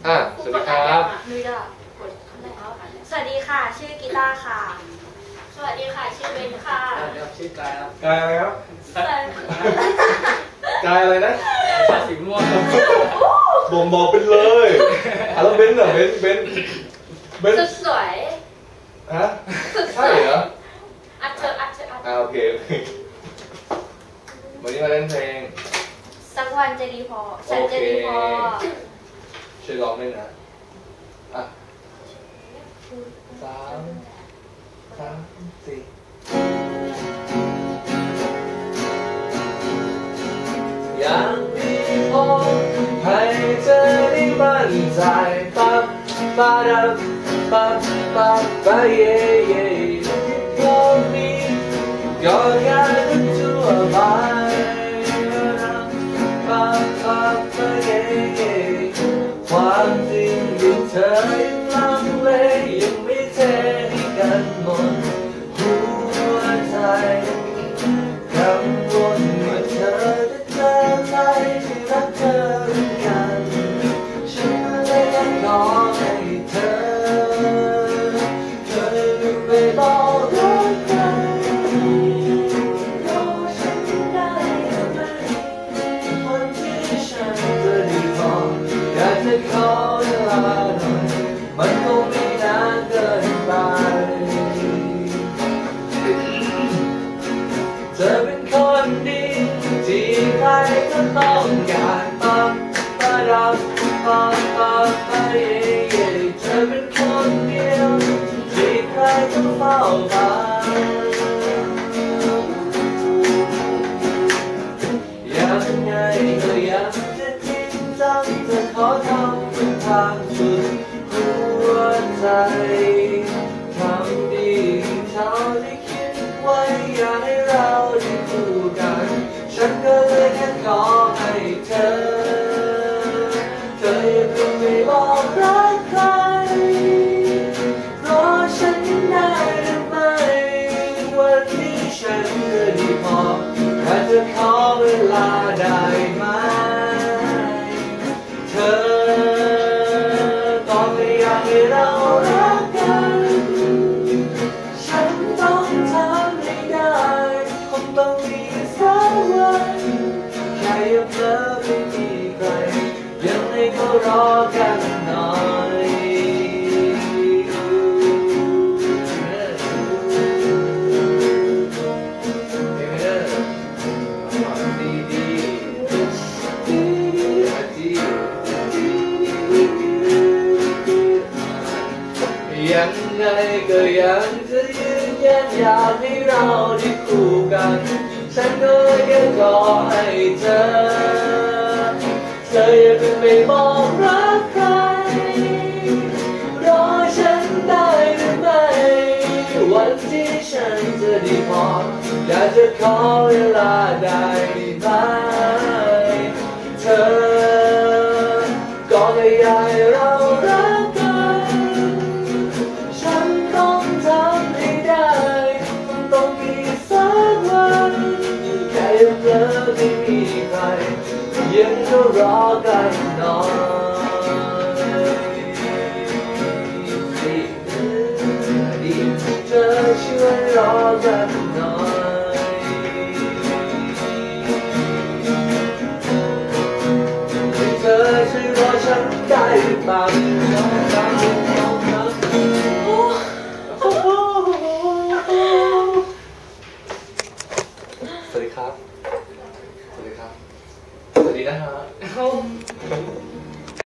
สวัสดีครับสวัสดีค่ะชื่อกีตาร์ค่ะสวัสดีค่ะชื่อเบนค่ะชื่อกายครับกายอะไรครับกายอะไรนะชาสีม่วงบ่งบอกเป็นเลยแล้วเบนซ์เหรอเบนซ์สวยฮะใช่เหรออัดเธอโอเควันนี้มาเล่นเพลงสักวันจะดีพอฉันจะดีพอช่วยร้องด้วยนะ3 4อย่างนี้พอให้เธอได้มั่นใจปั๊บปั๊บปั๊บปั๊บปั๊บเย่เย่โลกนี้ก็งานทั่วไปปั๊บปั๊บปั๊บเย่เย่ความจริงที่เธอยังลังเลยังไม่เทให้กันหมดหัวใจกังวลว่าเธอจะเจอใครที่รักเธอเหมือนกันฉันเลยอยากขอให้เธอไปบอกรักใครรอฉันได้ไหมวันที่ฉันจะได้บอกอยากจะขอเวลาหน่อยมันคงไม่นานเกินไปเธอเป็นคนดีที่ใครก็ต้องการปั๊บปั๊บปั๊บปั๊บปั๊บเย่เย่เธอเป็นคนเดียวที่ใครต้องเฝ้าหายังไงก็ยังจะจริงจังจะขอทำเป็นทางสุดหัวใจทำดีเท่าที่คิดไว้อยากให้เราได้คู่กันฉันก็เลยแค่ขอให้เธออย่าเพิ่งไปบอกรักใครรอฉันได้หรือไม่วันนี้ฉันจะได้พอแค่จะขอเวลาได้ไหมเธอต้องไม่อยากให้เรารักกันฉันต้องทำให้ได้คงต้องมีสักวันแค่ยังเลิกไม่มีใครยังไงก็รอกันหน่อยยังไงก็ยังจะยืนยันอยากให้เราได้คู่กันฉันก็ยังขอให้เธออย่าเพิ่งไปบอกรักใครรอฉันได้หรือไม่วันที่ฉันจะได้พออยากจะขอเวลาได้ไหมเธอก็แค่อยากให้เรารักกันฉันต้องทำให้ได้ต้องมีสักวันแค่ยังเจอไม่มีใครยังก็รอกันหน่อยเธอช่วยรอกันหน่อยเธอช่วยรอฉันได้หรือเปล่าสวัสดีครับสวัสดีครับสวัสดีนะฮะ